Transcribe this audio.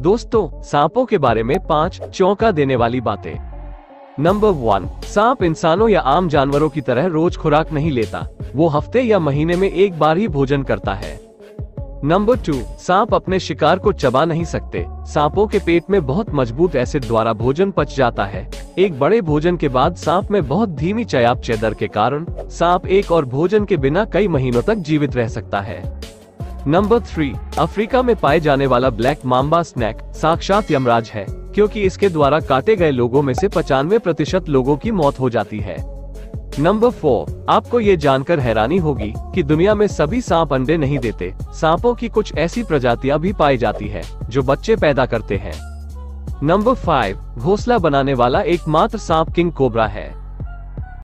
दोस्तों, सांपों के बारे में 5 चौंका देने वाली बातें। नंबर 1, सांप इंसानों या आम जानवरों की तरह रोज खुराक नहीं लेता। वो हफ्ते या महीने में एक बार ही भोजन करता है। नंबर 2, सांप अपने शिकार को चबा नहीं सकते। सांपों के पेट में बहुत मजबूत एसिड द्वारा भोजन पच जाता है। एक बड़े भोजन के बाद सांप में बहुत धीमी चयापचय दर के कारण सांप एक और भोजन के बिना कई महीनों तक जीवित रह सकता है। नंबर 3, अफ्रीका में पाए जाने वाला ब्लैक माम्बा स्नेक साक्षात यमराज है, क्योंकि इसके द्वारा काटे गए लोगों में से 95% लोगों की मौत हो जाती है। नंबर 4, आपको ये जानकर हैरानी होगी कि दुनिया में सभी सांप अंडे नहीं देते। सांपों की कुछ ऐसी प्रजातियां भी पाई जाती है जो बच्चे पैदा करते हैं। नंबर 5, घोंसला बनाने वाला एकमात्र सांप किंग कोबरा है।